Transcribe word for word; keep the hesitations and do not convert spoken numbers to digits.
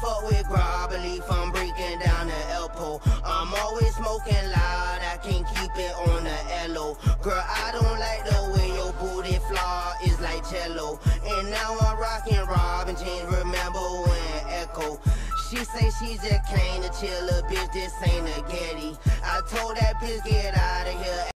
fuck with grab, believe I'm breaking down the elbow. I'm always smoking loud, I can't keep it on the L O. Girl, I don't like the way your booty flaw is like cello. And now I'm rocking Rob and James, remember when Echo. She say she just came to chill, a bitch, this ain't a Getty. I told that bitch get out of here.